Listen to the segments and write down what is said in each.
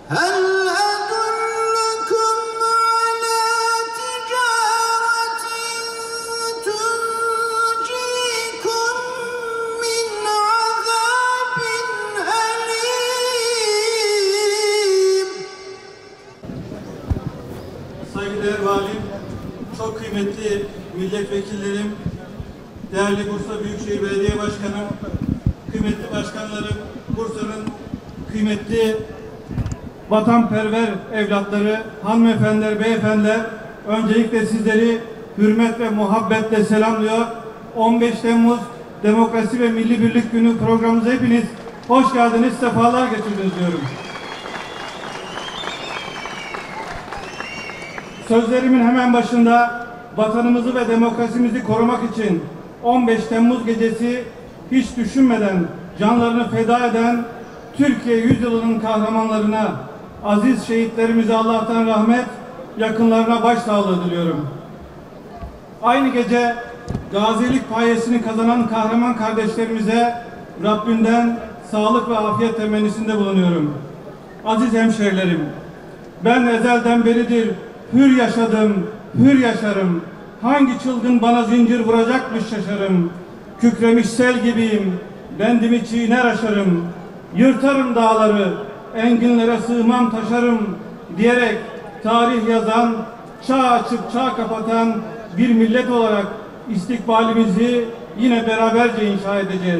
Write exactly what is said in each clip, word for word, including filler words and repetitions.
هل أدلكم على تجارة تنجيكم من عذاب أليم. Saygıdeğer Valim, çok kıymetli milletvekillerim, değerli Bursa Büyükşehir Belediye Başkanım, kıymetli başkanlarım, Bursa'nın kıymetli vatanperver evlatları, hanımefendiler, beyefendiler, öncelikle sizleri hürmet ve muhabbetle selamlıyor. on beş Temmuz Demokrasi ve Milli Birlik Günü programımıza hepiniz hoş geldiniz, sefalar getirdiniz diyorum. Sözlerimin hemen başında vatanımızı ve demokrasimizi korumak için on beş Temmuz gecesi hiç düşünmeden canlarını feda eden Türkiye yüzyılının kahramanlarına, aziz şehitlerimize Allah'tan rahmet, yakınlarına başsağlığı diliyorum. Aynı gece gazilik payesini kazanan kahraman kardeşlerimize Rabbinden sağlık ve afiyet temennisinde bulunuyorum. Aziz hemşehrilerim, ben ezelden beridir hür yaşadım, hür yaşarım. Hangi çılgın bana zincir vuracakmış şaşarım. Kükremiş sel gibiyim, bendimi çiğner aşarım. Yırtarım dağları, enginlere sığmam taşarım diyerek tarih yazan, çağ açıp çağ kapatan bir millet olarak istikbalimizi yine beraberce inşa edeceğiz.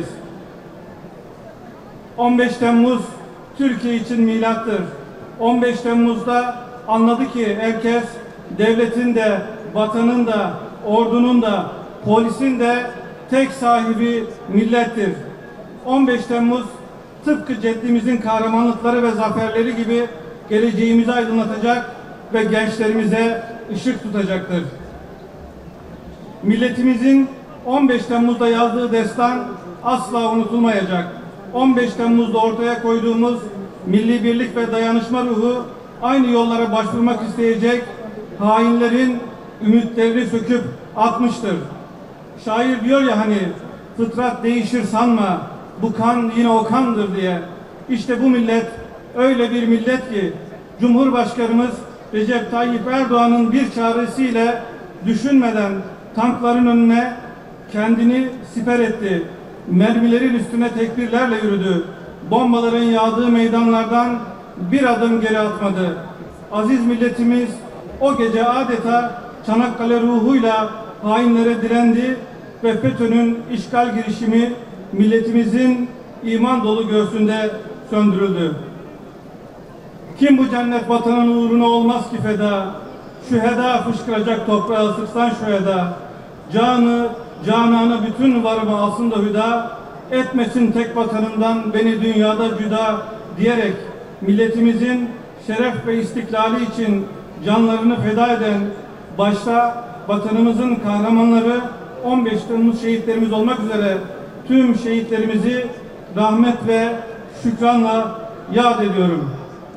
on beş Temmuz Türkiye için milattır. on beş Temmuz'da anladı ki herkes devletin de, vatanın da, ordunun da, polisin de tek sahibi millettir. on beş Temmuz tıpkı ceddimizin kahramanlıkları ve zaferleri gibi geleceğimizi aydınlatacak ve gençlerimize ışık tutacaktır. Milletimizin on beş Temmuz'da yazdığı destan asla unutulmayacak. on beş Temmuz'da ortaya koyduğumuz milli birlik ve dayanışma ruhu aynı yollara başvurmak isteyecek hainlerin ümitlerini söküp atmıştır. Şair diyor ya hani, fıtrat değişir sanma, bu kan yine o kandır diye. İşte bu millet öyle bir millet ki Cumhurbaşkanımız Recep Tayyip Erdoğan'ın bir çağrısıyla düşünmeden tankların önüne kendini siper etti. Mermilerin üstüne tekbirlerle yürüdü. Bombaların yağdığı meydanlardan bir adım geri atmadı. Aziz milletimiz o gece adeta Çanakkale ruhuyla hainlere direndi ve FETÖ'nün işgal girişimi milletimizin iman dolu göğsünde söndürüldü. Kim bu cennet vatanın uğruna olmaz ki feda, şüheda fışkıracak toprağı sıksan şu eda, canı, cananı bütün varımı alsın da hüda, etmesin tek vatanımdan beni dünyada cüda diyerek milletimizin şeref ve istiklali için canlarını feda eden, başta vatanımızın kahramanları on beş Temmuz şehitlerimiz olmak üzere tüm şehitlerimizi rahmet ve şükranla yad ediyorum.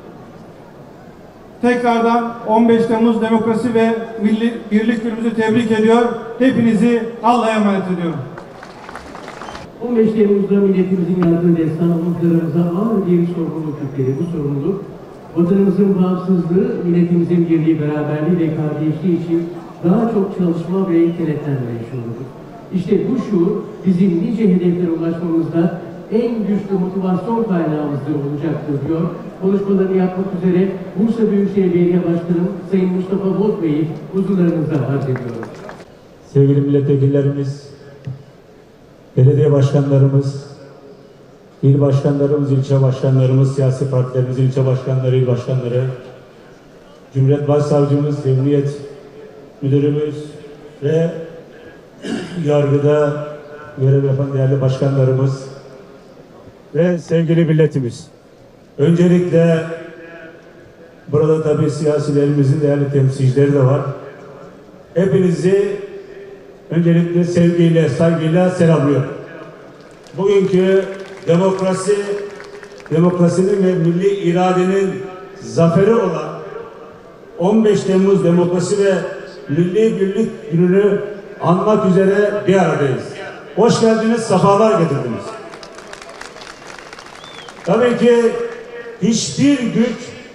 Tekrardan on beş Temmuz Demokrasi ve Milli Birlik Günümüzü tebrik ediyor. Hepinizi Allah'a emanet ediyorum. on beş Temmuz'da milletimizin yazdığı destan omuzlarımıza ağır bir sorumluluk yükledi. Bu sorumluluk vatanımızın bağımsızlığı, milletimizin birliği, beraberliği ve kardeşliği için daha çok çalışma ve kenetlenme şuurudur. İşte bu şuur bizim nice hedeflere ulaşmamızda en güçlü motivasyon kaynağımızdır olacaktır diyor. Konuşmalarını yapmak üzere Bursa Büyükşehir Belediye Başkanı Sayın Mustafa Boz Bey'i huzurlarınıza arz ediyorum. Sevgili milletvekillerimiz, belediye başkanlarımız, il başkanlarımız, ilçe başkanlarımız, siyasi partilerimizin ilçe başkanları, il başkanları, Cumhuriyet Başsavcımız, Emniyet Müdürümüz ve yargıda görev yapan değerli başkanlarımız ve sevgili milletimiz. Öncelikle burada tabii siyasilerimizin değerli temsilcileri de var. Hepinizi öncelikle sevgiyle, saygıyla selamlıyorum. Bugünkü demokrasi, demokrasinin ve milli iradenin zaferi olan on beş Temmuz Demokrasi ve Milli Birlik Günü'nü anmak üzere bir aradayız. Hoş geldiniz, sefalar getirdiniz. Tabii ki hiçbir güç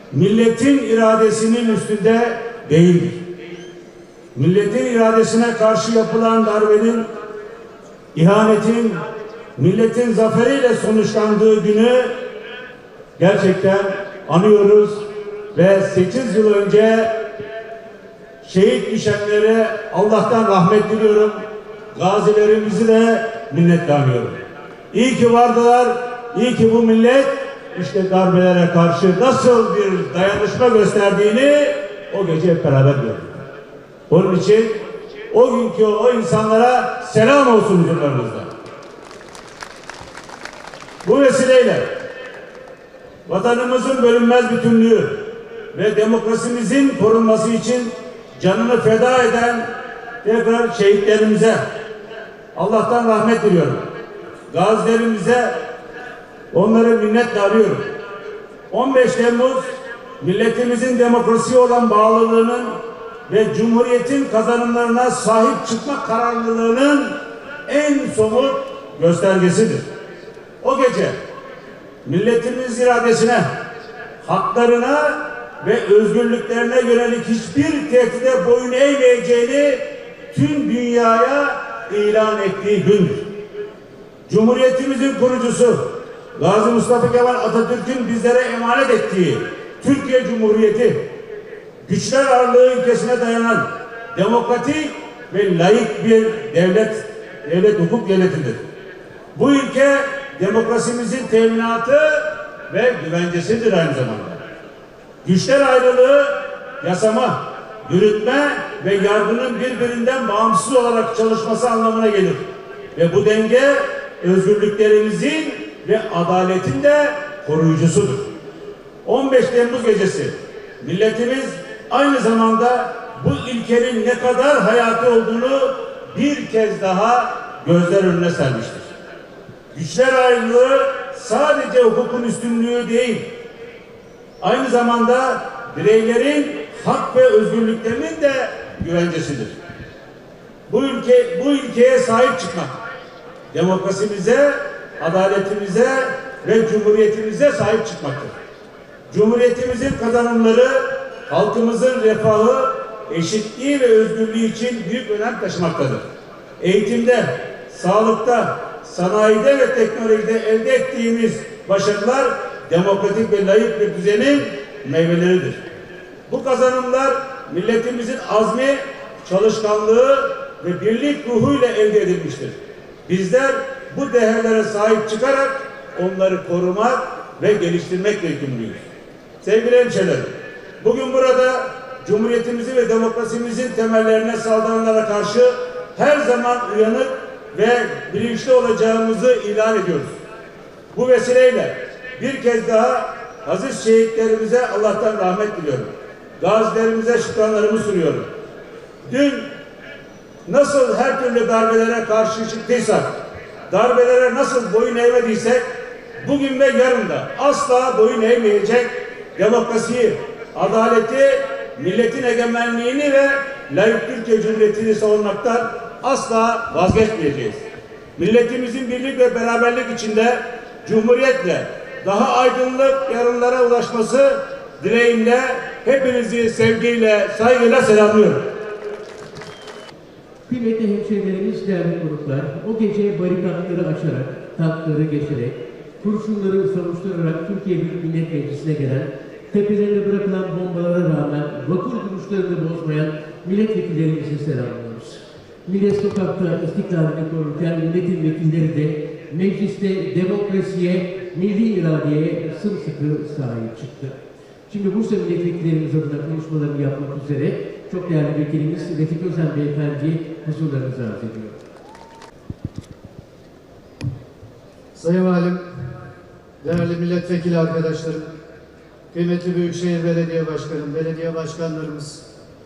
milletin iradesinin üstünde değildir. Milletin iradesine karşı yapılan darbenin, ihanetin, milletin zaferiyle sonuçlandığı günü gerçekten anıyoruz ve sekiz yıl önce şehit düşenlere Allah'tan rahmet diliyorum. Gazilerimizi de minnettarlıyorum. İyi ki vardılar, iyi ki bu millet işte darbelere karşı nasıl bir dayanışma gösterdiğini o gece hep beraber gördük. Onun için o günkü o insanlara selam olsun huzurlarınızda. Bu vesileyle vatanımızın bölünmez bütünlüğü ve demokrasimizin korunması için canını feda eden tekrar şehitlerimize Allah'tan rahmet diliyorum. Gazilerimize onları minnettarlıyorum. on beş Temmuz milletimizin demokrasiye olan bağlılığının ve Cumhuriyet'in kazanımlarına sahip çıkma kararlılığının en somut göstergesidir. O gece milletimiz iradesine, haklarına ve özgürlüklerine yönelik hiçbir tehdide boyun eğmeyeceğini tüm dünyaya ilan ettiği gündür. Cumhuriyetimizin kurucusu Gazi Mustafa Kemal Atatürk'ün bizlere emanet ettiği Türkiye Cumhuriyeti, güçler ağırlığı ilkesine dayanan demokratik ve laik bir devlet, devlet hukuk devletidir. Bu ülke demokrasimizin teminatı ve güvencesidir aynı zamanda. Güçler ayrılığı, yasama, yürütme ve yargının birbirinden bağımsız olarak çalışması anlamına gelir. Ve bu denge özgürlüklerimizin ve adaletin de koruyucusudur. on beş Temmuz gecesi milletimiz aynı zamanda bu ilkenin ne kadar hayati olduğunu bir kez daha gözler önüne sermiştir. Güçler ayrılığı sadece hukukun üstünlüğü değil, aynı zamanda bireylerin hak ve özgürlüklerinin de güvencesidir. Bu ülke, bu ilkeye sahip çıkmak, demokrasimize, adaletimize ve cumhuriyetimize sahip çıkmaktır. Cumhuriyetimizin kazanımları, halkımızın refahı, eşitliği ve özgürlüğü için büyük önem taşımaktadır. Eğitimde, sağlıkta, sanayide ve teknolojide elde ettiğimiz başarılar demokratik ve layık bir düzenin meyveleridir. Bu kazanımlar milletimizin azmi, çalışkanlığı ve birlik ruhuyla elde edilmiştir. Bizler bu değerlere sahip çıkarak onları korumak ve geliştirmekle yükümlüyüz. Sevgili hemşehrilerim, bugün burada Cumhuriyetimizin ve demokrasimizin temellerine saldıranlara karşı her zaman uyanık ve bilinçli olacağımızı ilan ediyoruz. Bu vesileyle bir kez daha aziz şehitlerimize Allah'tan rahmet diliyorum. Gazilerimize şükranlarımı sunuyorum. Dün nasıl her türlü darbelere karşı çıktıysak, darbelere nasıl boyun eğmediysek, bugün ve yarın da asla boyun eğmeyecek, demokrasiyi, adaleti, milletin egemenliğini ve layık Türkiye Cumhuriyeti'ni savunmaktan asla vazgeçmeyeceğiz. Milletimizin birlik ve beraberlik içinde Cumhuriyetle daha aydınlık yarınlara ulaşması dileğimle hepinizi sevgiyle, saygıyla selamlıyorum. Kıymetli hemşehrilerimiz, değerli gruplar, o gece barikatları açarak, tankları geçerek, kurşunları savuşturarak Türkiye Büyük Millet Meclisi'ne gelen, tepelerine bırakılan bombalara rağmen vakur duruşlarını bozmayan milletvekillerimizi selamlıyoruz. Millet sokakta istiklalini korurken milletin vekilleri de mecliste demokrasiye, milli iradeye sımsıkı sahip çıktı. Şimdi Bursa milletvekillerimiz adına konuşmalarını yapmak üzere çok değerli vekilimiz Refik Özen Beyefendi huzurlarınızı arz ediyor. Sayın Valim, değerli milletvekili arkadaşlarım, kıymetli Büyükşehir Belediye Başkanım, belediye başkanlarımız,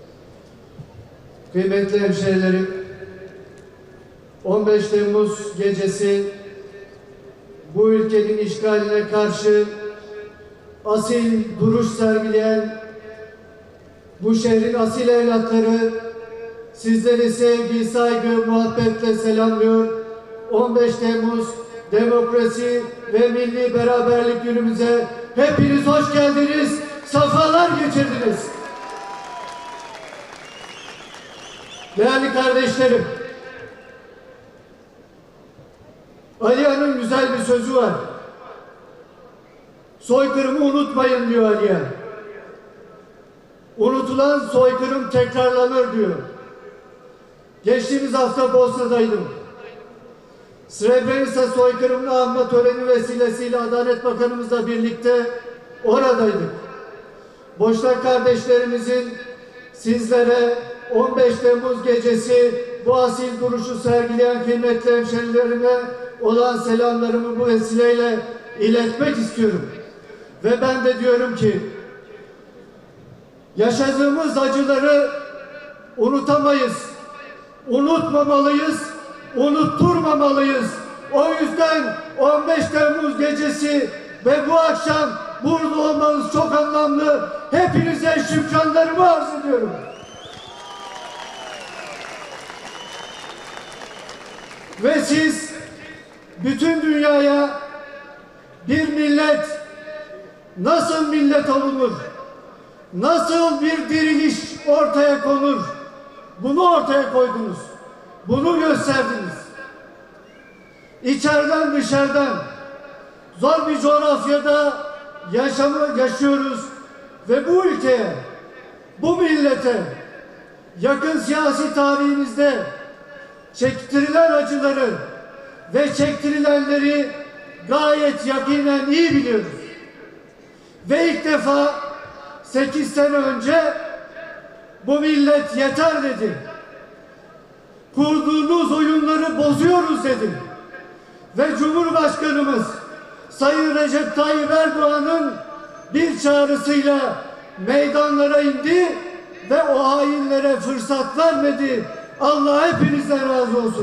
kıymetli hemşehrilerim, on beş Temmuz gecesi bu ülkenin işgaline karşı asil duruş sergileyen bu şehrin asil evlatları sizleri sevgi, saygı, muhabbetle selamlıyor. on beş Temmuz demokrasi ve milli beraberlik günümüze hepiniz hoş geldiniz, safhalar geçirdiniz. Değerli kardeşlerim, Aliya'nın güzel bir sözü var. Soykırımı unutmayın diyor Aliya. Unutulan soykırım tekrarlanır diyor. Geçtiğimiz hafta Bosna'daydım. Srebrenica soykırımını anma töreni vesilesiyle Adalet Bakanımızla birlikte oradaydık. Boşnak kardeşlerimizin sizlere on beş Temmuz gecesi bu asil duruşu sergileyen kıymetli hemşerilerime olan selamlarımı bu vesileyle iletmek istiyorum. Ve ben de diyorum ki yaşadığımız acıları unutamayız, unutmamalıyız, unutturmamalıyız. O yüzden on beş Temmuz gecesi ve bu akşam burada olmanız çok anlamlı. Hepinize şükranlarımı arz ediyorum. Ve siz bütün dünyaya bir millet nasıl millet olunur, nasıl bir diriliş ortaya konur, bunu ortaya koydunuz, bunu gösterdiniz. İçeriden dışarıdan zor bir coğrafyada yaşamı yaşıyoruz ve bu ülkeye, bu millete yakın siyasi tarihimizde çektirilen acıları ve çektirilenleri gayet yakinen iyi biliyoruz. Ve ilk defa sekiz sene önce bu millet yeter dedi. Kurduğunuz oyunları bozuyoruz dedi. Ve Cumhurbaşkanımız Sayın Recep Tayyip Erdoğan'ın bir çağrısıyla meydanlara indi ve o hainlere fırsat vermedi. Allah hepinizden razı olsun.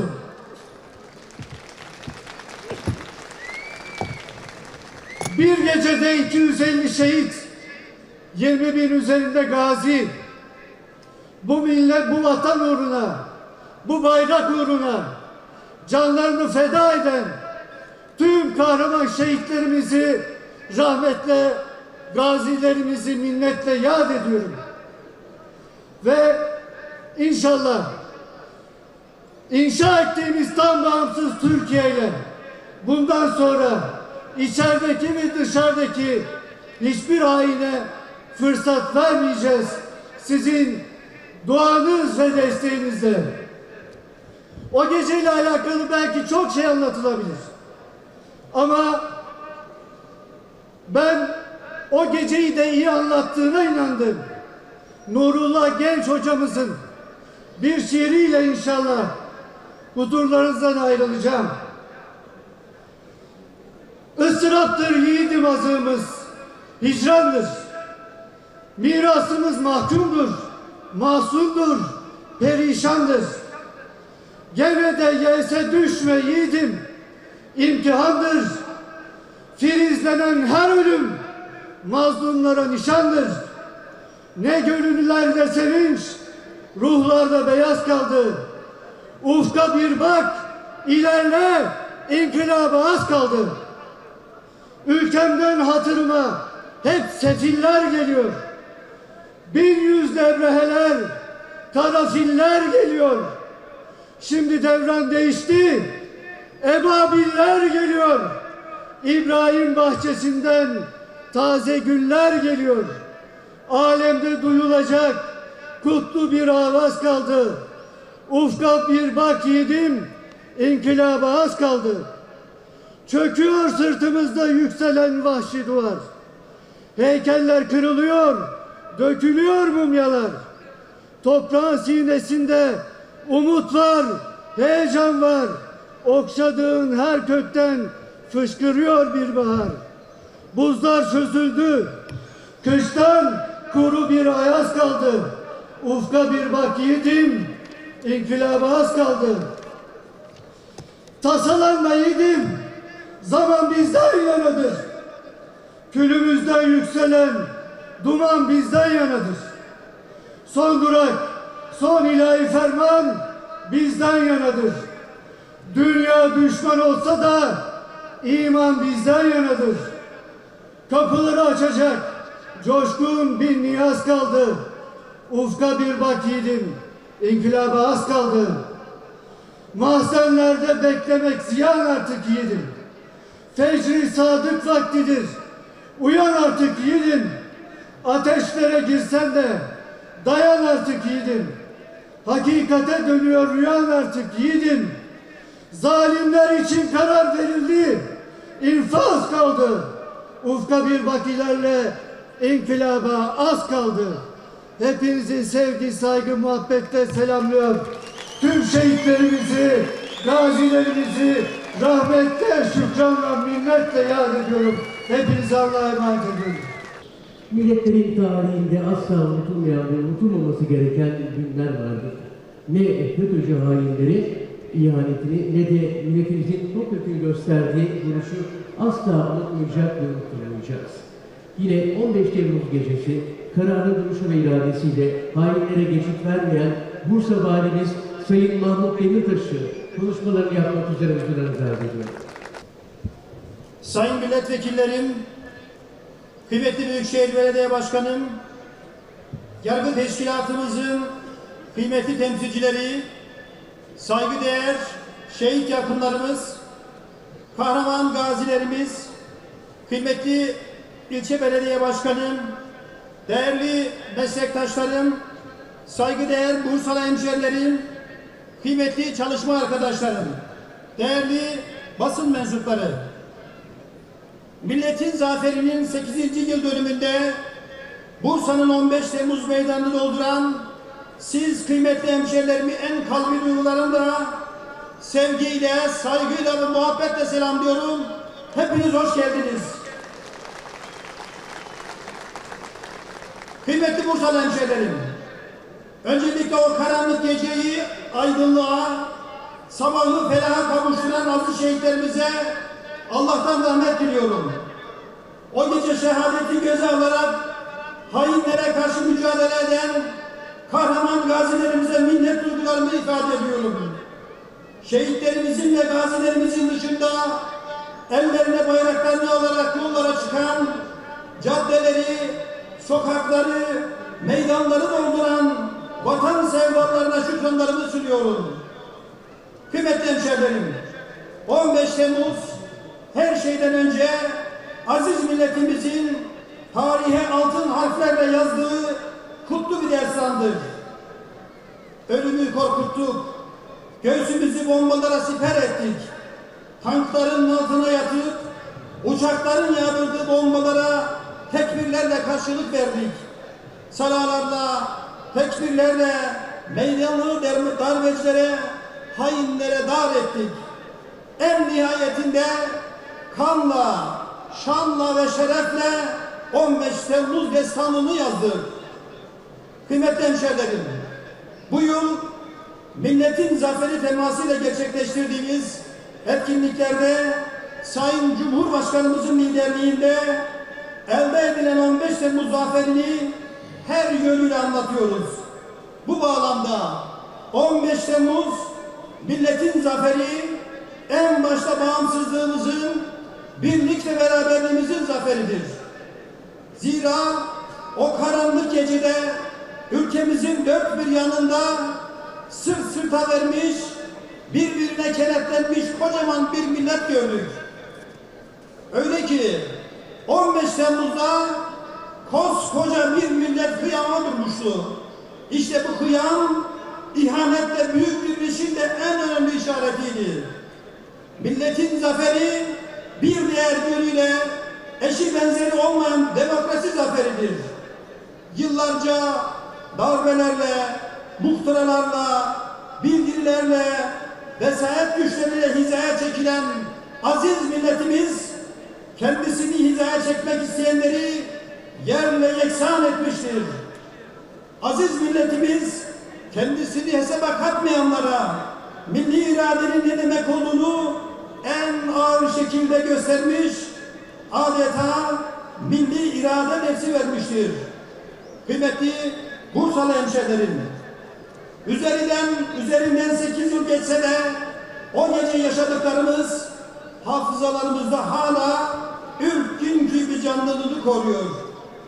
Bir gecede iki yüz elli şehit, yirmi bin üzerinde gazi, bu millet, bu vatan uğruna, bu bayrak uğruna canlarını feda eden tüm kahraman şehitlerimizi rahmetle, gazilerimizi minnetle yad ediyorum. Ve inşallah inşa ettiğimiz tam bağımsız Türkiye ile bundan sonra içerideki ve dışarıdaki hiçbir haine fırsat vermeyeceğiz. Sizin duanız ve desteğinizle. O geceyle alakalı belki çok şey anlatılabilir. Ama ben o geceyi de iyi anlattığına inandım. Nurullah Genç hocamızın bir şiiriyle inşallah huzurlarınızdan ayrılacağım. Isıraptır yiğidim azığımız, hicrandır. Mirasımız mahkumdur, mahzundur, perişandır. Gene de yese düşme yiğidim, imtihandır. Filizlenen her ölüm mazlumlara nişandır. Ne gönüllerde sevinç, ruhlarda beyaz kaldı. Ufka bir bak, ilerle, inkılaba az kaldı. Ülkemden hatırıma hep sefiller geliyor. Bin yüz devreheler, karafiller geliyor. Şimdi devran değişti, ebabiller geliyor. İbrahim bahçesinden taze güller geliyor. Alemde duyulacak kutlu bir avaz kaldı. Ufka bir bak yiğidim, inkılaba az kaldı. Çöküyor sırtımızda yükselen vahşi duvar. Heykeller kırılıyor, dökülüyor mumyalar. Toprağın sinesinde umut var, heyecan var. Okşadığın her kökten fışkırıyor bir bahar. Buzlar çözüldü, kıştan kuru bir ayaz kaldı. Ufka bir bak yiğidim, inkılaba az kaldı. Tasalanma yiğidim, zaman bizden yanadır. Külümüzden yükselen duman bizden yanadır. Son durak, son ilahi ferman bizden yanadır. Dünya düşman olsa da iman bizden yanadır. Kapıları açacak coşkun bir niyaz kaldı. Ufka bir bak yiğidim, inkılaba az kaldı. Mahzenlerde beklemek ziyan artık yiğidim. Fecri sadık vaktidir, uyan artık yiğidim. Ateşlere girsen de dayan artık yiğidim. Hakikate dönüyor rüyan artık yiğidim. Zalimler için karar verildi, infaz kaldı. Ufka bir bak ilerle, inkılaba az kaldı. Hepinizi sevgi, saygı, muhabbetle selamlıyor. Tüm şehitlerimizi, gazilerimizi rahmetle, şükranla, minnetle yad ediyorum. Hepinizi Allah'a emanet ediyorum. Milletlerin tarihinde asla unutulmayan ve unutulmaması gereken günler vardır. Ne FETÖ'cü hainleri ihanetini ne de milletimizin topyekun gösterdiği duruşu asla unutmayacak ve unutulmayacağız. Yine on beş Temmuz gecesi kararlı duruşu ve iradesiyle hainlere geçit vermeyen Bursa Valimiz Sayın Mahmut Demirtaş'ı konuşmalarını yapmak üzere huzurlarınıza arz ediyorum. Sayın milletvekillerim, kıymetli Büyükşehir Belediye Başkanım, yargı teşkilatımızın kıymetli temsilcileri, saygıdeğer şehit yakınlarımız, kahraman gazilerimiz, kıymetli ilçe belediye başkanım, değerli meslektaşlarım, saygıdeğer Bursalı hemşerilerim, kıymetli çalışma arkadaşlarım, değerli basın mensupları, milletin zaferinin sekizinci yıl dönümünde Bursa'nın on beş Temmuz meydanını dolduran siz kıymetli hemşerilerimi en kalbi duygularımla, sevgiyle, saygıyla ve muhabbetle selamlıyorum. Hepiniz hoş geldiniz. Kıymetli Bursalı hemşerilerim, öncelikle o karanlık geceyi aydınlığa, sabahı felaha kavuşturan aziz şehitlerimize Allah'tan rahmet diliyorum. O gece şehadeti göze alarak hainlere karşı mücadele eden kahraman gazilerimize minnet duygularımı ifade ediyorum. Şehitlerimizin ve gazilerimizin dışında ellerine bayraklarını alarak yollara çıkan, caddeleri, sokakları, meydanları dolduran vatan sevdalarına şükranlarımı sunuyorum. Kıymetli hemşerilerim, on beş Temmuz her şeyden önce aziz milletimizin tarihe altın harflerle yazdığı kutlu bir destandır. Ölümü korkuttuk, göğsümüzü bombalara siper ettik, tankların altına yatıp uçakların yağdırdığı bombalara tekbirlerle karşılık verdik. Salalarla, tekbirlerle meydanlı darbecilere, hainlere dar ettik. En nihayetinde kanla, şanla ve şerefle on beş Temmuz destanını yazdık. Kıymetli hemşerilerim, bu yıl milletin zaferi temasıyla gerçekleştirdiğimiz etkinliklerde Sayın Cumhurbaşkanımızın liderliğinde elde edilen on beş Temmuz zaferini her yönüyle anlatıyoruz. Bu bağlamda on beş Temmuz milletin zaferi en başta bağımsızlığımızın, birlik ve beraberliğimizin zaferidir. Zira o karanlık gecede ülkemizin dört bir yanında sırt sırta vermiş, birbirine kenetlenmiş kocaman bir millet gördük. Öyle ki on beş Temmuz'da koskoca bir millet kıyama durmuştu. İşte bu kıyam ihanetle büyük bir işin de en önemli işaretiydi. Milletin zaferi bir diğer yönüyle eşi benzeri olmayan demokrasi zaferidir. Yıllarca darbelerle, muhtıralarla, bildirilerle, vesayet güçleriyle hizaya çekilen aziz milletimiz kendisini hizaya çekmek isteyenleri yerle yeksan etmiştir. Aziz milletimiz kendisini hesaba katmayanlara milli iradenin ne demek olduğunu en ağır şekilde göstermiş, adeta milli irade dersi vermiştir. Kıymetli Bursalı hemşerilerim, üzerinden, üzerinden sekiz yıl geçse de o gece yaşadıklarımız hafızalarımızda hala ürkünkü bir canlılığını koruyor.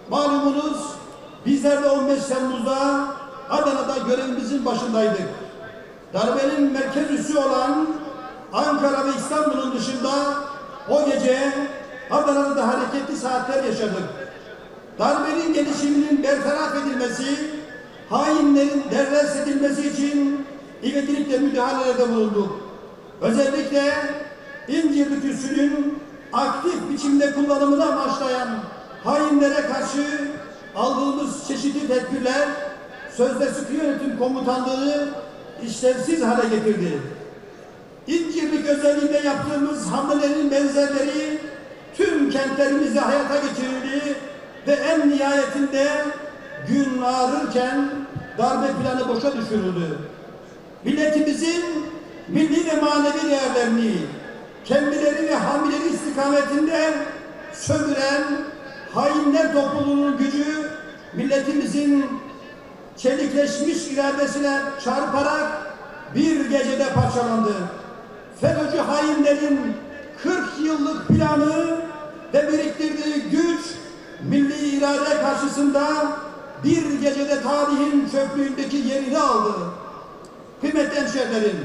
Malumunuz bizler de on beş Temmuz'da Adana'da görevimizin başındaydık. Darbenin merkez üssü olan Ankara ve İstanbul'un dışında o gece Adana'da da hareketli saatler yaşadık. Darbenin gelişiminin bertaraf edilmesi, hainlerin derdest edilmesi için ivedilikle müdahalelerde bulunduk. Özellikle İncirlik üssünün aktif biçimde kullanımına amaçlayan hainlere karşı aldığımız çeşitli tedbirler sözde sıkı yönetim komutanlığı işlevsiz hale getirdi. İncirlik özelliğinde yaptığımız hamlelerin benzerleri tüm kentlerimizde hayata geçirildi ve en nihayetinde gün ağrırken darbe planı boşa düşürüldü. Milletimizin milli ve manevi değerlerini kendileri ve hamileri istikametinde sömüren hainler topluluğunun gücü milletimizin çelikleşmiş iradesine çarparak bir gecede parçalandı. FETÖ'cü hainlerin kırk yıllık planı ve biriktirdiği güç milli irade karşısında bir gecede tarihin çöplüğündeki yerini aldı. Kıymetli hemşehrilerim,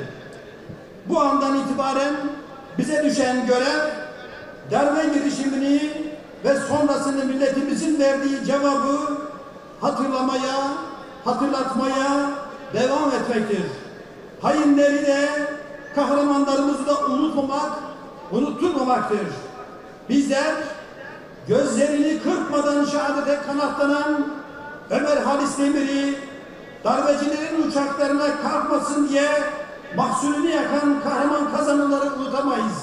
bu andan itibaren bize düşen görev darbe girişimini ve sonrasında milletimizin verdiği cevabı hatırlamaya, hatırlatmaya devam etmektir. Hainleri de kahramanlarımızı da unutmamak, unutturmamaktır. Bizler gözlerini kırpmadan şehadete kanatlanan Ömer Halis Demir'i, darbecilerin uçaklarına kalkmasın diye mahsulünü yakan kahraman kazananları unutamayız.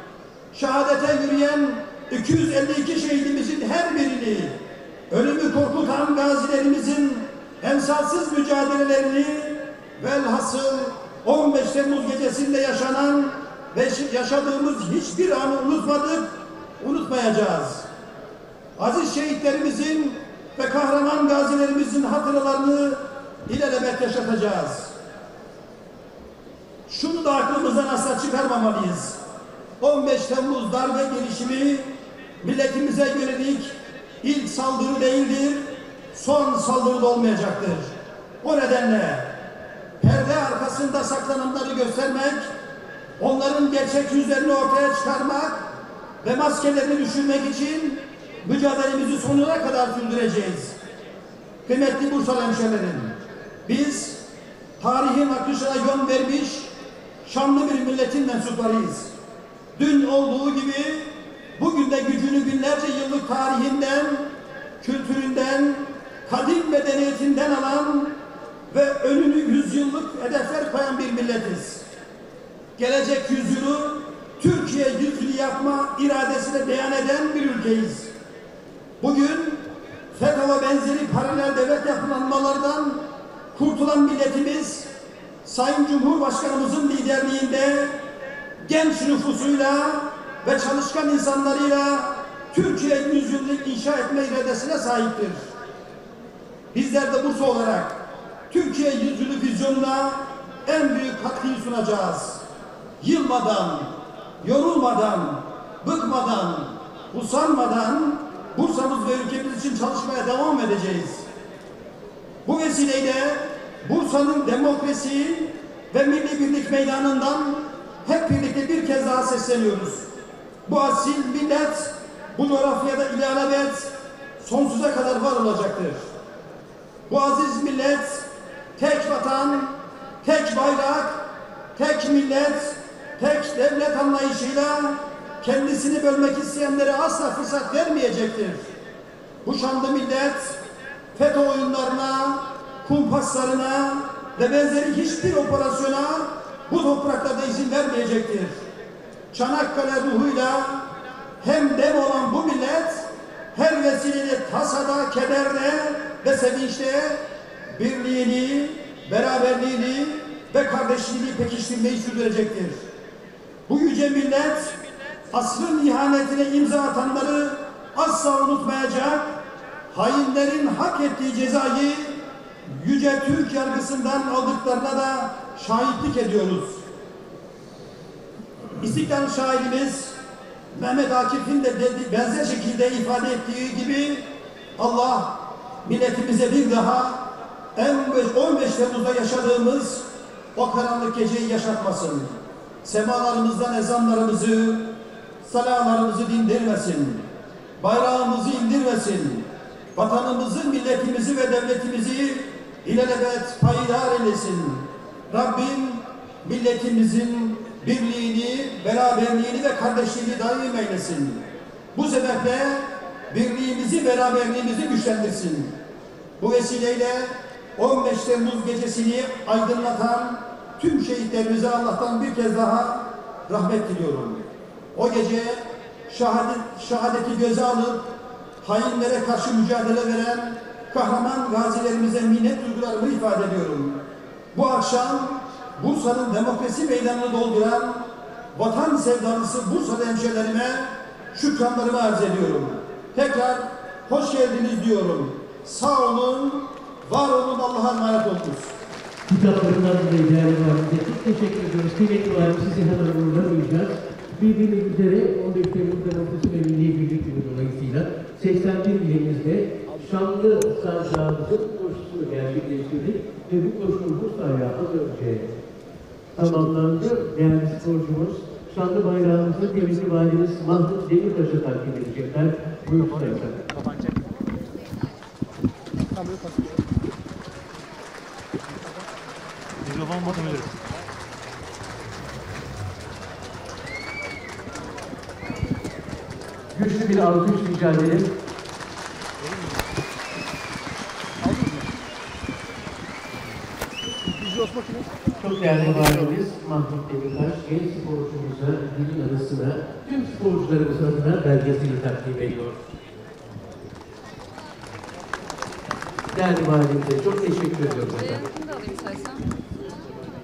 Şehadete yürüyen iki yüz elli iki şehidimizin her birini, ölümü korkutan gazilerimizin emsalsız mücadelelerini velhasıl on beş Temmuz gecesinde yaşanan ve yaşadığımız hiçbir anı unutmadık, unutmayacağız. Aziz şehitlerimizin ve kahraman gazilerimizin hatıralarını ilelebet yaşatacağız. Şunu da aklımızdan asla çıkarmamalıyız. on beş Temmuz darbe girişimi milletimize yönelik ilk saldırı değildir, son saldırı da olmayacaktır. O nedenle perde arkasında saklananları göstermek, onların gerçek yüzlerini ortaya çıkarmak ve maskelerini düşürmek için mücadelemizi sonuna kadar sürdüreceğiz. Kıymetli Bursalı hemşehrilerim, biz tarihin akışına yön vermiş şanlı bir milletin mensuplarıyız. Dün olduğu gibi bugün de gücünü binlerce yıllık tarihinden, kültüründen, kadim medeniyetinden alan ve önünü yüzyıllık hedefler koyan bir milletiz. Gelecek yüzyılı Türkiye yüzyılı yapma iradesine beyan eden bir ülkeyiz. Bugün FETÖ ve benzeri paralel devlet yapılanmalardan kurtulan milletimiz, Sayın Cumhurbaşkanımızın liderliğinde genç nüfusuyla ve çalışkan insanlarıyla Türkiye yüzyılını inşa etme iradesine sahiptir. Bizler de Bursa olarak Türkiye yüzyılı vizyonuna en büyük katkıyı sunacağız. Yılmadan, yorulmadan, bıkmadan, usanmadan Bursa'mız ve ülkemiz için çalışmaya devam edeceğiz. Bu vesileyle Bursa'nın demokrasi ve milli birlik meydanından hep birlikte bir kez daha sesleniyoruz. Bu asil millet bu coğrafyada ilelebet sonsuza kadar var olacaktır. Bu aziz millet tek vatan, tek bayrak, tek millet, tek devlet anlayışıyla kendisini bölmek isteyenlere asla fırsat vermeyecektir. Bu şanlı millet FETÖ oyunlarına, kumpaslarına ve benzeri hiçbir operasyona bu topraklarda izin vermeyecektir. Çanakkale ruhuyla hem dem olan bu millet her vesileyle tasada, kederde ve sevinçte birliğini, beraberliğini ve kardeşliğini pekiştirmeyi sürdürecektir. Bu yüce millet asrın ihanetine imza atanları asla unutmayacak, hainlerin hak ettiği cezayı yüce Türk yargısından aldıklarına da şahitlik ediyoruz. İstiklal şairimiz Mehmet Akif'in de benzer şekilde ifade ettiği gibi Allah milletimize bir daha on beş Temmuz'da yaşadığımız o karanlık geceyi yaşatmasın. Semalarımızdan ezanlarımızı, salalarımızı dindirmesin. Bayrağımızı indirmesin. Vatanımızı, milletimizi ve devletimizi ilelebet payidar eylesin. Rabbim milletimizin birliğini, beraberliğini ve kardeşliğini daim eylesin. Bu sebeple birliğimizi, beraberliğimizi güçlendirsin. Bu vesileyle on beş Temmuz gecesini aydınlatan tüm şehitlerimize Allah'tan bir kez daha rahmet diliyorum. O gece şehadet, şehadeti göze alıp hainlere karşı mücadele veren kahraman gazilerimize minnet duygularımı ifade ediyorum. Bu akşam Bursa'nın demokrasi meydanını dolduran vatan sevdalısı Bursalı hemşehrilerime şükranlarımı arz ediyorum. Tekrar hoş geldiniz diyorum. Sağ olun, var olun, Allah'a emanet olunuz. Kitaplarından dolayı değerli valimize çok teşekkür ediyoruz. Kıymetli valim, sizi hemen uğurlamayacağız. Bildiğiniz üzere on beş Temmuz Demokrasi ve Milli Birlik Günü dolayısıyla seksen bir ilimizde şanlı sancağımızın koşusunu gerçekleştirdik ve bu koşu Bursa'ya az önce tamamlandı. Değerli sporcumuz, şanlı bayrağımızı kıymetli valimiz Mahmut Demirtaş'a takdim edecekler. Buyursunlar efendim. Mikrofon bakabilirim. Güçlü bir alkış rica edelim. Çok değerli valimiz Mahmut Demirtaş, genç sporcumuza, dilin arasına, tüm sporcularımız adına belgesini takdim ediyor. Değerli valimize çok teşekkür ediyoruz efendim. Bunu da alayım istersen.